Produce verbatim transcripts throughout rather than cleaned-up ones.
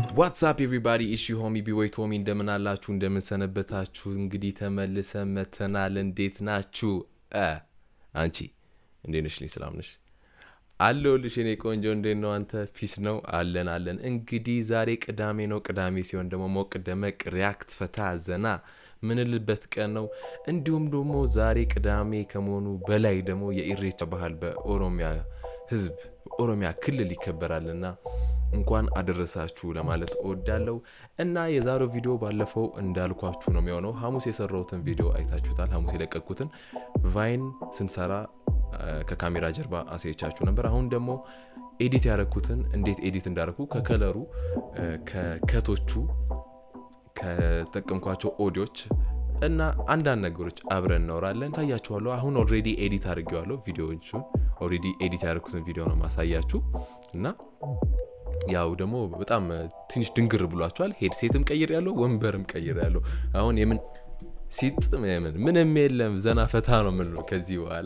What's up everybody? Issue homie be wait homie እንደምን አላችሁ እንደምን ሰነበታችሁ እንግዲህ ተመልሰን መተናል እንዴት ናችሁ አ አንቺ እንዴት ነሽ ልኝ ሰላም ነሽ አለሁልሽ እኔ ቆንጆ እንዴት ነው አንተ ፒስ ነው አለን አለን እንግዲህ ዛሬ ቅዳሜ ነው ቅዳሜ ሲሆን ደግሞ ሞቅ ደመቅ ሪያክት ፈታ ዘና ምንልበት ቀን ነው እንዲሁም ደግሞ ዛሬ ቅዳሜ ከመሆኑ በላይ ደግሞ የኢሬቻ ባህል በኦሮሚያ ህዝብ ኦሮሚያ ክልል ይከበራልና እንኳን አደረሳችሁ ለማለት እወዳለሁ እና የዛሬው ቪዲዮ ባለፈው እንዳልኳችሁ ነው የሚሆነው ሐሙስ የሰራሁትን ቪዲዮ አይታችሁታል ሐሙስ የለቀኩትን ቫይን ስንሰራ ከካሜራ ጀርባ አሳይቻችሁ ነበር አሁን ደግሞ ኤዲት ያረኩትን እንዴት ኤዲት እንዳረኩ ከከለሩ ከከቶቹ ከተጠቀምኳቸው ኦዲዮች እና አንዳንድ ነገሮች አብረን እናወራለን ታያችኋለሁ አሁን ኦሬዲ ኤዲት አድርጌዋለሁ ቪዲዮዎቹን ኦሬዲ ኤዲት ያረኩትን ቪዲዮ ነው ማሳያችሁ እና ያው ደግሞ በጣም ትንሽ ድንግር ብሏቸዋል ሄድሴትም ቀይር ያለው ወንበርም ቀይር ያለው አሁን የምን ሲጥም የምን ምንም የለም ዘና ፈታ ነው ምን ነው ከዚህ በኋላ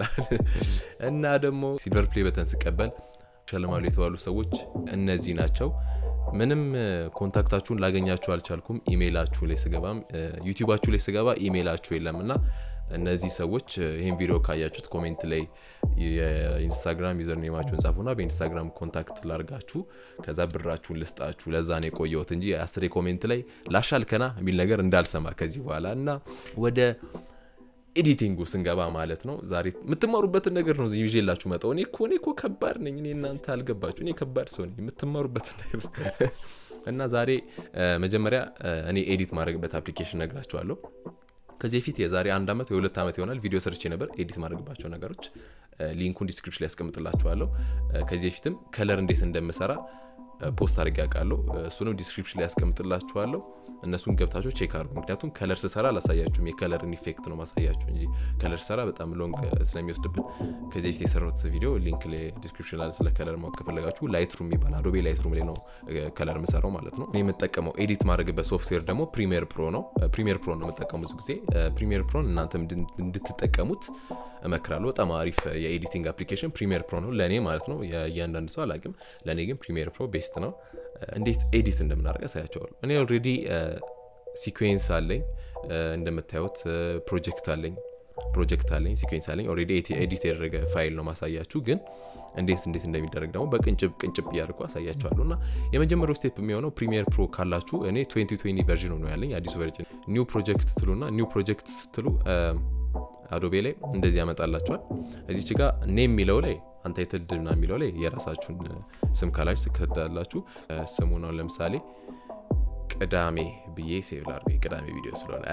እና ደግሞ ሲልቨር ፕሌይ በተን ስቀበል ሸለማሉ የተባሉ ሰዎች እነዚህ ናቸው ምንም ኮንታክታችሁን ላገኛችሁ አልቻልኩም ኢሜይላችሁ ላይ ስገባም ዩቲዩባችሁ ላይ ስገባ ኢሜይላችሁ የለምና እነዚህ ሰዎች ይሄን ቪዲዮ ካያችሁት ኮሜንት ላይ የኢንስታግራም ዩዘር ኔማችሁን ጻፉና በኢንስታግራም ኮንታክት ላርጋችሁ ከዛ ብራችሁን ልስጣችሁ ለዛ ነው ቆየሁት እንጂ አስሬ ኮሜንት ላይ ላሻልከና የሚል ነገር እንዳልሰማ ከዚህ በኋላ እና ወደ ኤዲቲንግ ስንገባ ማለት ነው ዛሬ የምትማሩበት ነገር ነው ይዤላችሁ መጣው እኔ እኮ እኔ እኮ ከባድ ነኝ እኔ እናንተ አልገባችሁ እኔ ከባድ ሰው ነኝ የምትማሩበት ነገር እና ዛሬ መጀመሪያ እኔ ኤዲት ማድረግበት አፕሊኬሽን ነግራችኋለሁ ከዚህ ፊት የዛሬ አንድ አመት ወይ ሁለት አመት ይሆናል ቪዲዮ ሰርቼ ነበር ኤዲት ማድረግባቸው ነገሮች ሊንኩን ዲስክሪፕሽን ላይ አስቀምጥላችኋለሁ ከዚህ ፊትም ከለር እንዴት እንደምሰራ ፖስት አድርጌ አቃለሁ እሱንም ዲስክሪፕሽን ላይ አስቀምጥላችኋለሁ እነሱን ገብታችሁ ቼክ አድርጉ ምክንያቱም ከለር ስሰራ ላሳያችሁም የከለርን ኢፌክት ነው ማሳያችሁ እንጂ ከለር ሰራ በጣም ሎንግ ስለሚወስድብን ከዚህ ፊት የሰራሁት ቪዲዮ ሊንክ ላይ ዲስክሪፕሽን ላይ ስለ ከለር ማወቅ ከፈለጋችሁ ላይትሩም ይባላል አዶቤ ላይትሩም ላይ ነው ከለር መስራው ማለት ነው እኔ የምጠቀመው ኤዲት ማድረግበት ሶፍትዌር ደግሞ ፕሪሚየር ፕሮ ነው ፕሪሚየር ፕሮ ነው የምጠቀመው ብዙ ጊዜ ፕሪሚየር ፕሮ እናንተም እንድትጠቀሙት እመክራለሁ በጣም አሪፍ የኤዲቲንግ አፕሊኬሽን ፕሪሚየር ፕሮ ነው ለኔ ማለት ነው ያንዳንድ ሰው አላቅም ለኔ ግን ፕሪሚየር ፕሮ ቤስት ነው እንዴት ኤዲት እንደምናደርግ አሳያችኋለሁ እኔ ኦሬዲ ሲኩዌንስ አለኝ እንደምታዩት ፕሮጀክት አለኝ ፕሮጀክት አለኝ ሲኩዌንስ አለኝ ኦሬዲ ኤዲት ያደረገ ፋይል ነው ማሳያችሁ ግን እንዴት እንዴት እንደሚደረግ ደግሞ በቅንጭብ ቅንጭብ ያርኩ አሳያችኋለሁና የመጀመሪያው ስቴፕ የሚሆነው ፕሪሚየር ፕሮ ካላችሁ እኔ twenty twenty ቨርዥን ነው ያለኝ አዲሱ ቨርዥን ኒው ፕሮጀክት ትሉና ኒው ፕሮጀክት ስትሉ አዶቤ ላይ እንደዚህ ያመጣላችኋል እዚች ጋር ኔም ሚለው ላይ አንታይትልድ እና ሚለው ላይ የራሳችሁን ስም ካላችሁ ትከታላችሁ ስሙን ነው ለምሳሌ ቅዳሜ ብዬ ሴቭ ላድርገው ቅዳሜ ቪዲዮ ስለሆነ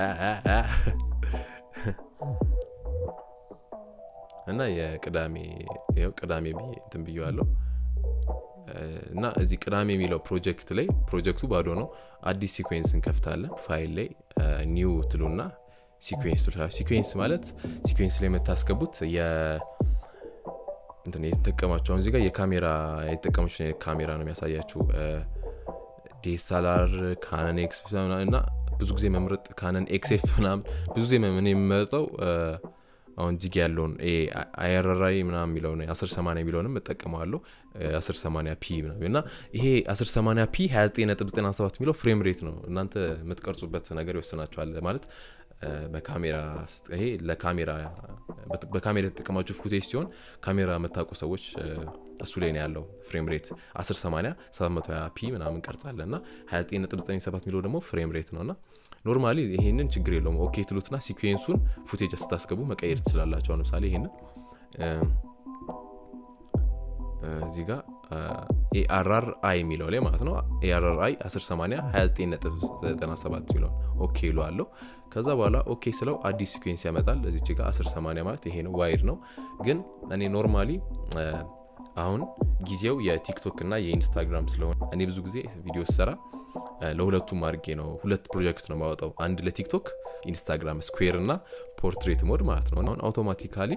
እና የቅዳሜ ይሄው ቅዳሜ ብዬ እንትን ብዬዋለሁ እና እዚህ ቅዳሜ ሚለው ፕሮጀክት ላይ ፕሮጀክቱ ባዶ ነው አዲስ ሲኩዌንስ እንከፍታለን ፋይል ላይ ኒው ትሉና ሲኩዌንስ ሲኩዌንስ ማለት ሲኩዌንስ ላይ መታስገቡት የ እንትን የተጠቀማችሁ አሁን እዚህ ጋር የካሜራ የተጠቀማችሁ የካሜራ ነው የሚያሳያችሁ ዲኤስኤልአር ካኖን ኤክስ እና ብዙ ጊዜ መምረጥ ካኖን ኤክስኤፍ ምናምን ብዙ ጊዜ ምን የምመጣው አሁን ጂግ ያለውን አይአርአይ ምናምን የሚለው ነው ten eighty የሚለውንም እጠቀማለሁ ten eighty ፒ ምናምን እና ይሄ ten eighty ፒ twenty-nine point nine seven የሚለው ፍሬም ሬት ነው እናንተ የምትቀርጹበት ነገር ይወስናችኋል ማለት በካሜራ ይሄ ለካሜራ በካሜራ ተጠቀማችሁ ፉቴጅ ሲሆን ካሜራ መታቆ ሰዎች እሱ ላይ ነው ያለው ፍሬም ሬት ten eighty seven twenty ፒ ምናምን ቀርጻለና twenty-nine point nine seven የሚለው ደግሞ ፍሬም ሬት ነውና ኖርማሊ ይሄንን ችግር የለውም ኦኬ ትሉትና ሲኩዌንሱን ፉቴጅ አስታስገቡ መቀየር ትችላላችሁ ለምሳሌ ይሄንን እዚህ ጋር ኤአርአርአይ የሚለው ላይ ማለት ነው ኤአርአርአይ ten eighty twenty-nine point nine seven የሚለው ኦኬ ይሏለው ከዛ በኋላ ኦኬ ስለው አዲስ ሲኩዌንስ ያመጣል እዚች ጋር ten eighty ማለት ይሄ ነው ዋይድ ነው ግን እኔ ኖርማሊ አሁን ጊዜው የቲክቶክ እና የኢንስታግራም ስለሆነ እኔ ብዙ ጊዜ ቪዲዮ ሰራ ለሁለቱም አድርጌ ነው ሁለት ፕሮጀክት ነው ማውጣው አንድ ለቲክቶክ ኢንስታግራም ስኩዌር እና ፖርትሬት ሞድ ማለት ነው አሁን አውቶማቲካሊ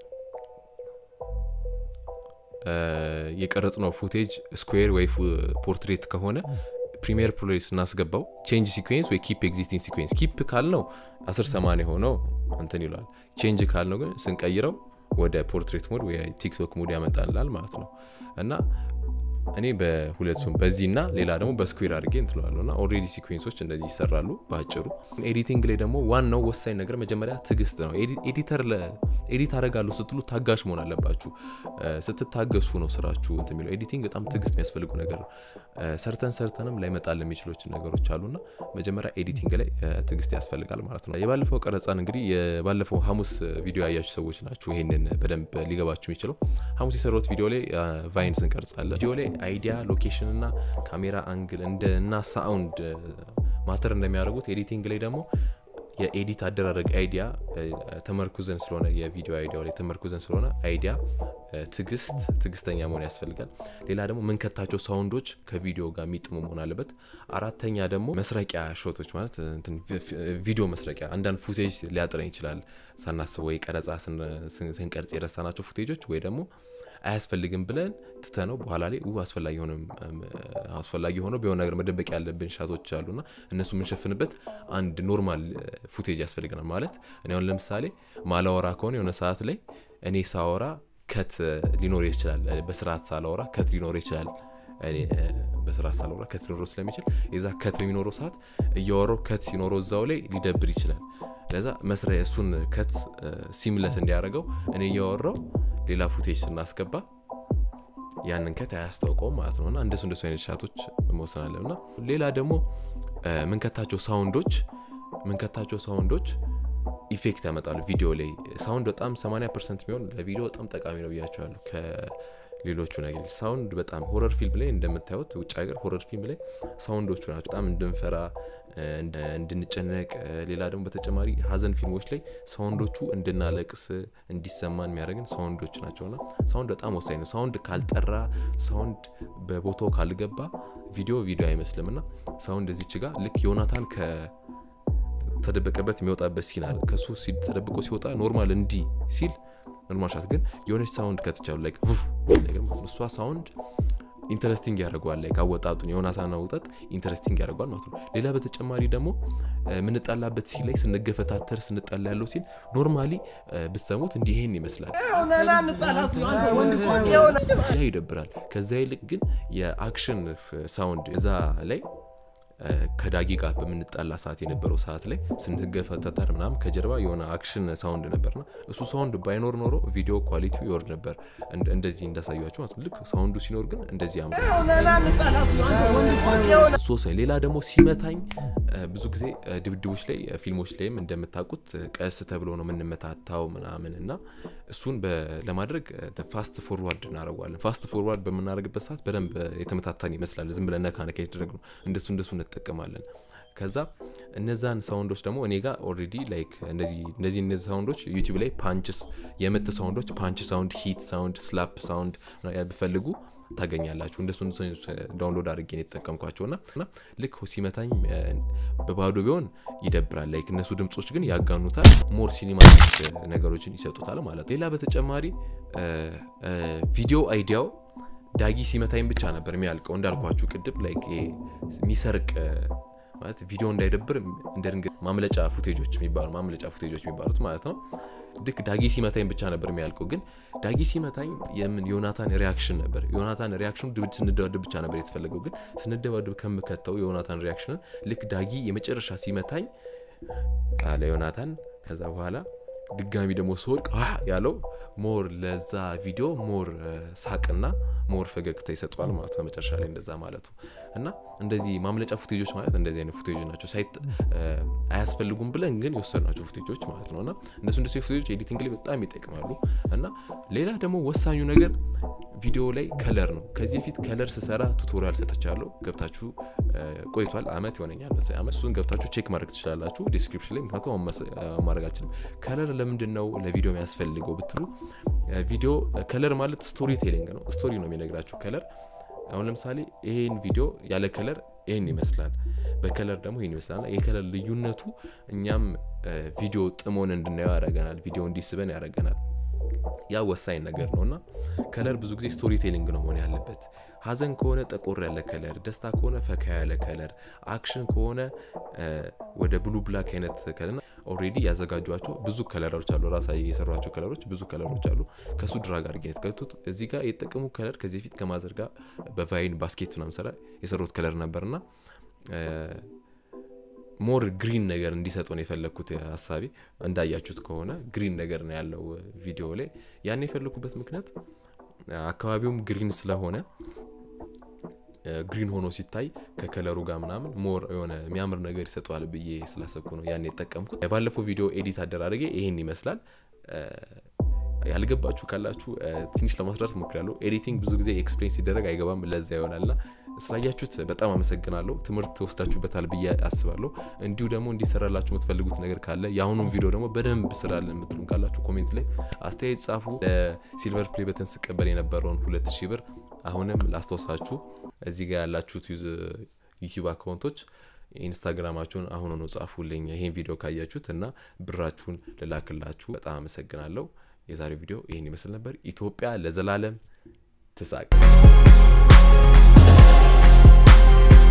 የቀረጽነው ፉቴጅ ስኩዌር ወይ ፖርትሬት ከሆነ ፕሪሚየር ፕሮ ላይ ስናስገባው ቼንጅ ሲኩዌንስ ወይ ኪፕ ኤግዚስቲንግ ሲኩዌንስ ኪፕ ካልነው ten eighty ሆኖ እንትን ይላል ቼንጅ ካልነው ግን ስንቀይረው ወደ ፖርትሬት ሞድ ወይ ቲክቶክ ሞድ ያመጣልናል ማለት ነው እና እኔ በሁለቱም በዚህና ሌላ ደግሞ በስኩዌር አድርጌ እንትለዋለሁና ኦሬዲ ሲኩዌንሶች እንደዚህ ይሰራሉ ባጭሩ ኤዲቲንግ ላይ ደግሞ ዋናው ወሳኝ ነገር መጀመሪያ ትግስት ነው ኤዲተር ለኤዲት አደርጋለሁ ስትሉ ታጋሽ መሆን አለባችሁ ስትታገሱ ነው ስራችሁ እንት የሚለው ኤዲቲንግ በጣም ትግስት የሚያስፈልጉ ነገር ነው ሰርተን ሰርተንም ላይ መጣል የሚችሉት ነገሮች አሉና መጀመሪያ ኤዲቲንግ ላይ ትግስት ያስፈልጋል ማለት ነው የባለፈው ቀረጻን እንግዲህ የባለፈው ሐሙስ ቪዲዮ ያያችሁ ሰዎች ናችሁ ይሄንን በደንብ ሊገባችሁ የሚችለው ሐሙስ የሰራሁት ቪዲዮ ላይ ቫይንስ እንቀርጻለን ቪዲዮ ላይ አይዲያ ሎኬሽን እና ካሜራ አንግል እና ሳውንድ ማተር እንደሚያደርጉት ኤዲቲንግ ላይ ደግሞ የኤዲት አደራረግ አይዲያ ተመርኩዘን ስለሆነ የቪዲዮ አይዲያው ላይ ተመርኩዘን ስለሆነ አይዲያ ትግስት ትግስተኛ መሆን ያስፈልጋል ሌላ ደግሞ ምን ከታቸው ሳውንዶች ከቪዲዮ ጋር የሚጥሙ መሆን አለበት አራተኛ ደግሞ መስረቂያ ሾቶች ማለት እንትን ቪዲዮ መስረቂያ አንዳንድ ፉቴጅ ሊያጥረን ይችላል ሳናስበው የቀረጻ ስንቀርጽ የረሳናቸው ፉቴጆች ወይ ደግሞ አያስፈልግም ብለን ተተነው በኋላ ላይ ኡ አስፈላጊ ሆነ አስፈላጊ ሆኖ ቢሆን ነገር መደበቅ ያለብን ሻቶች አሉና እነሱ ምን ሸፍንበት አንድ ኖርማል ፉቴጅ ያስፈልገናል ማለት እኔ አሁን ለምሳሌ ማላወራ ከሆነ የሆነ ሰዓት ላይ እኔ ሳወራ ከት ሊኖር ይችላል በስርዓት ሳላወራ ከት ሊኖር ይችላል እኔ በስርዓት ሳላወራ ከት ሊኖር ስለሚችል የዛ ከት በሚኖረው ሰዓት እያወራው ከት ሲኖረው እዛው ላይ ሊደብር ይችላል ለዛ መስሪያ እሱን ከት ሲምለስ እንዲያደርገው እኔ እያወራው ሌላ ፉቴጅ ስናስገባ ያንን ከት ያስተዋውቀው ማለት ነውና እንደሱ እንደሱ አይነት ሻቶች መወሰን አለና ሌላ ደግሞ ምን ከታቸው ሳውንዶች ምን ከታቸው ሳውንዶች ኢፌክት ያመጣሉ ቪዲዮ ላይ ሳውንድ በጣም ሰማንያ ፐርሰንት ቢሆን ለቪዲዮ በጣም ጠቃሚ ነው ብያቸዋለሁ ከሌሎቹ ነገር ሳውንድ በጣም ሆረር ፊልም ላይ እንደምታዩት ውጭ ሀገር ሆረር ፊልም ላይ ሳውንዶቹ ናቸው በጣም እንድንፈራ እንድንጨነቅ ሌላ ደግሞ በተጨማሪ ሀዘን ፊልሞች ላይ ሳውንዶቹ እንድናለቅስ እንዲሰማን የሚያደርግን ሳውንዶች ናቸውና ሳውንድ በጣም ወሳኝ ነው ሳውንድ ካልጠራ ሳውንድ በቦታው ካልገባ ቪዲዮ ቪዲዮ አይመስልምና ሳውንድ እዚች ጋር ልክ ዮናታን ከ ተደበቀበት የሚወጣበት ሲን አለ ከሱ ተደብቆ ሲወጣ ኖርማል እንዲ ሲል ኖርማል ሻት ግን የሆነች ሳውንድ ከተቻለ ላይክ ፉፍ ነገር ማለት ነው እሷ ሳውንድ ኢንተረስቲንግ ያደርጋል ላይክ አወጣጡን ዮናታን አወጣጥ ኢንተረስቲንግ ያደርጋል ማለት ነው ሌላ በተጨማሪ ደግሞ ምን ጣላበት ሲል ላይ ስንገፈታተር ስንጣላ ያለው ሲል ኖርማሊ ብትሰሙት እንዲህ ይሄን ይመስላል ኦነና እንጣላቱ አንተ ወንድ ቆንጆ የሆነ ያ ይደብራል ከዛ ይልቅ ግን የአክሽን ሳውንድ እዛ ላይ ከዳጊ ጋር በመንጣላ ሰዓት የነበረው ሰዓት ላይ ስንገፈታተር ምናም ከጀርባ የሆነ አክሽን ሳውንድ ነበርና እሱ ሳውንድ ባይኖር ኖሮ ቪዲዮ ኳሊቲው ይወርድ ነበር እንደዚህ እንዳሳያችሁ ማለት ልክ ሳውንዱ ሲኖር ግን እንደዚህ ያምራል ኦነና እንጣላቱ አንተ ወንድ ቆንጆ የሆነ ሶሳይ ሌላ ደግሞ ሲመታኝ ብዙ ጊዜ ድብድቦች ላይ ፊልሞች ላይም እንደምታውቁት ቀስ ተብሎ ነው ምንመታታው ምናምንና እሱን ለማድረግ ፋስት ፎርዋርድ እናደርጋለን ፋስት ፎርዋርድ በመናደርግበት ሰዓት በደንብ የተመታታን ይመስላል ዝም ብለን ነካ ነካ ይደረግ ነው እንደሱ እንደሱ እንጠቀማለን ከዛ እነዛን ሳውንዶች ደግሞ እኔ ጋር ኦሬዲ ላይክ እንደዚህ እንደዚህ እነዚህ ሳውንዶች ዩቲዩብ ላይ ፓንችስ የምት ሳውንዶች ፓንች ሳውንድ ሂት ሳውንድ ስላፕ ሳውንድ ያልፈልጉ ታገኛላችሁ እንደሱ እንደሱ ዳውንሎድ አድርጌ ነው ተጠቀምኳቸውና እና ልክ ሲመታኝ በባዶ ቢሆን ይደብራል ላይክ እነሱ ድምጾች ግን ያጋኑታል ሞር ሲኒማቲክ ነገሮችን ይሰጡታል ማለት ሌላ በተጨማሪ ቪዲዮ አይዲያው ዳጊ ሲመታኝ ብቻ ነበር የሚያልቀው እንዳልኳችሁ ቅድም ላይክ ሚሰርቅ ማለት ቪዲዮ እንዳይደብር እንደድንገት ማምለጫ ፉቴጆች የሚባሉ ማምለጫ ፉቴጆች የሚባሉት ማለት ነው ድክ ዳጊ ሲመታኝ ብቻ ነበር የሚያልቀው ግን ዳጊ ሲመታኝ የምን ዮናታን ሪአክሽን ነበር ዮናታን ሪአክሽኑ ድብድ ስንደባደብ ብቻ ነበር የተፈለገው ግን ስንደባደብ ከምከተው ዮናታን ሪአክሽን ልክ ዳጊ የመጨረሻ ሲመታኝ አለ ዮናታን ከዛ በኋላ ድጋሚ ደግሞ ሶልቅ አ ያለው ሞር ለዛ ቪዲዮ ሞር ሳቅና ሞር ፈገግታ ይሰጣል ማለት ነው መጨረሻ ላይ እንደዛ ማለቱ እና እንደዚህ ማምለጫ ፉቴጆች ማለት እንደዚህ አይነት ፉቴጆች ናቸው ሳይት አያስፈልጉም ብለን ግን የወሰናቸው ፉቴጆች ማለት ነውና እነሱ እንደሱ ፉቴጆች ኤዲቲንግ ላይ በጣም ይጠቅማሉ እና ሌላ ደግሞ ወሳኙ ነገር ቪዲዮ ላይ ከለር ነው ከዚህ በፊት ከለር ስሰራ ቱቶሪያል ሰጥቻለሁ ገብታችሁ ቆይቷል አመት ይሆነኛል መሰለኝ አመት እሱን ገብታችሁ ቼክ ማድረግ ትችላላችሁ ዲስክሪፕሽን ላይ ምክንያቱም ማድረጋችን ከለር ለምንድነው ለቪዲዮ የሚያስፈልገው ብትሉ ቪዲዮ ከለር ማለት ስቶሪ ቴሊንግ ነው ስቶሪ ነው የሚነግራችሁ ከለር አሁን ለምሳሌ ይሄን ቪዲዮ ያለ ከለር ይሄን ይመስላል በከለር ደግሞ ይሄን ይመስላል የከለር ልዩነቱ እኛም ቪዲዮ ጥሞን እንድናየው ያደርገናል ቪዲዮ እንዲስበን ያደርገናል ያ ወሳኝ ነገር ነውና ከለር ብዙ ጊዜ ስቶሪ ቴሊንግ ነው መሆን ያለበት ሀዘን ከሆነ ጠቆር ያለ ከለር ደስታ ከሆነ ፈካ ያለ ከለር አክሽን ከሆነ ወደ ብሉ ብላክ አይነት ከለርና ኦሬዲ ያዘጋጇቸው ብዙ ከለሮች አሉ ራሳይ የሰሯቸው ከለሮች ብዙ ከለሮች አሉ ከሱ ድራግ አድርገት ከቱት እዚህ ጋር የተጠቀሙ ከለር ከዚህ ፊት ከማዘርጋ በቫይን ባስኬት ነው መሰራ የሰሩት ከለር ነበርና ሞር ግሪን ነገር እንዲሰጡ ነው የፈለኩት ሐሳቢ እንዳያችሁት ከሆነ ግሪን ነገር ነው ያለው ቪዲዮ ላይ ያን የፈለኩበት ምክንያት አካባቢውም ግሪን ስለሆነ ግሪን ሆኖ ሲታይ ከከለሩ ጋር ምናምን ሞር የሆነ የሚያምር ነገር ይሰጣል ብዬ ስላሰብኩ ነው ያን የተጠቀምኩት ባለፈው ቪዲዮ ኤዲት አደራረገ ይሄን ይመስላል ያልገባችሁ ካላችሁ ትንሽ ለማስረዳት ሞክራለሁ ኤዲቲንግ ብዙ ጊዜ ኤክስፕሌን ሲደረግ አይገባም ለዛ ይሆናልና ስላያችሁት በጣም አመሰግናለሁ ትምርት ተወስዳችሁበታል ብዬ አስባለሁ እንዲሁ ደግሞ እንዲሰራላችሁ የምትፈልጉት ነገር ካለ ያሁኑን ቪዲዮ ደግሞ በደንብ ስራልን የምትሉን ካላችሁ ኮሜንት ላይ አስተያየት ጻፉ ለሲልቨር ፕሌይ በተን ስቀበል የነበረውን ሁለት ሺህ ብር አሁንም ላስተዋሳችሁ እዚህ ጋር ያላችሁት ዩቲዩብ አካውንቶች ኢንስታግራማችሁን አሁን ነው ጻፉልኝ ይሄን ቪዲዮ ካያችሁትና ብራችሁን ለላክላችሁ በጣም አመሰግናለሁ የዛሬው ቪዲዮ ይሄን ይመስል ነበር ኢትዮጵያ ለዘላለም ትሳቅ